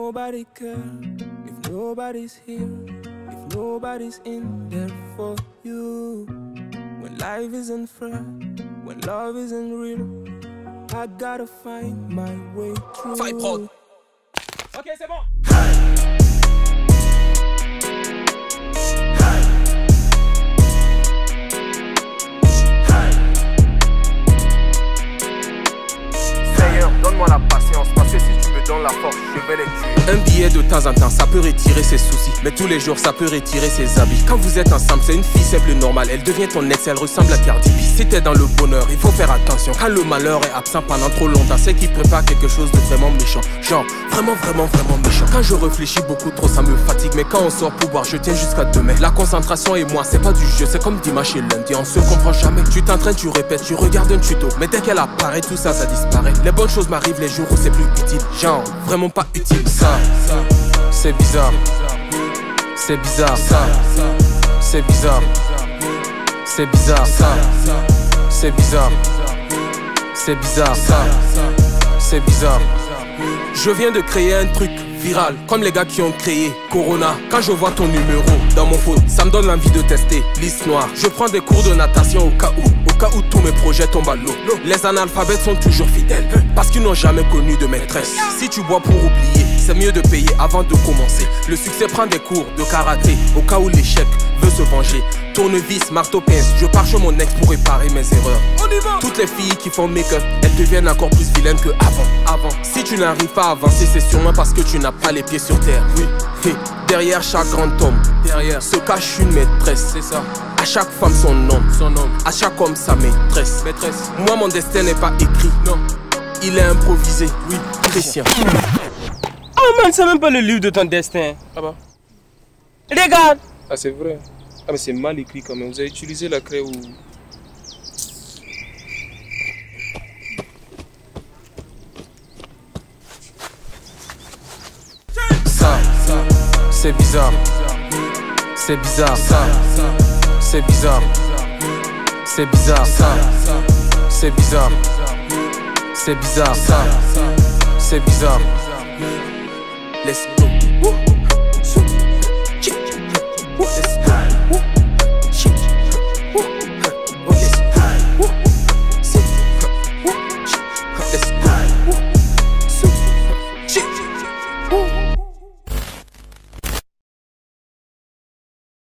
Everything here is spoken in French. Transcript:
nobody cares, if nobody's here, if nobody's in there for you. When life isn't fair, when love isn't real, I gotta find my way through. Fight prod. Ok, c'est bon. Seigneur, donne-moi la patience, parce que si tu me donnes la force, je vais les tuer. Un billet de temps en temps, ça peut retirer ses soucis, mais tous les jours, ça peut retirer ses habits. Quand vous êtes ensemble, c'est une fille simple normale. Elle devient ton ex, elle ressemble à Cardi B. Si t'es dans le bonheur, il faut faire attention. Quand le malheur est absent pendant trop longtemps, c'est qu'il prépare quelque chose de vraiment méchant. Genre, vraiment méchant. Quand je réfléchis beaucoup trop, ça me fatigue. Mais quand on sort pour boire, je tiens jusqu'à demain. La concentration et moi, c'est pas du jeu, c'est comme dimanche et lundi, on se comprend jamais. Tu t'entraînes, tu répètes, tu regardes un tuto, mais dès qu'elle apparaît, tout ça, ça disparaît. Les bonnes choses m'arrivent les jours où c'est plus utile. Genre, vraiment pas utile. Ça, c'est bizarre. C'est bizarre. Ça, c'est bizarre. C'est bizarre. Ça, c'est bizarre. C'est bizarre. Ça, c'est bizarre. Je viens de créer un truc viral, comme les gars qui ont créé Corona. Quand je vois ton numéro dans mon phone, ça me donne l'envie de tester liste noire. Je prends des cours de natation au cas où tous mes projets tombent à l'eau. Les analphabètes sont toujours fidèles, parce qu'ils n'ont jamais connu de maîtresse. Si tu bois pour oublier, c'est mieux de payer avant de commencer. Le succès prend des cours de karaté, au cas où l'échec veut se venger. Tournevis, marteau, pince, je pars chez mon ex pour réparer mes erreurs. On y va. Toutes les filles qui font make-up, elles deviennent encore plus vilaines que avant. Si tu n'arrives pas à avancer, c'est sûrement parce que tu n'as pas les pieds sur terre. Oui. Et derrière chaque grand homme, derrière se cache une maîtresse. C'est ça. À chaque femme son homme. À chaque homme sa maîtresse. Moi mon destin n'est pas écrit. Non. Il est improvisé. Oui. Christian. Oh man, c'est même pas le livre de ton destin. Ah bah. Regarde. Ah c'est vrai. Ah mais c'est mal écrit quand même. Vous avez utilisé la craie ou... Ça, c'est bizarre. C'est bizarre. Ça, c'est bizarre. C'est bizarre. Ça, c'est bizarre. C'est bizarre. Ça, c'est bizarre. Let's go. Let's go.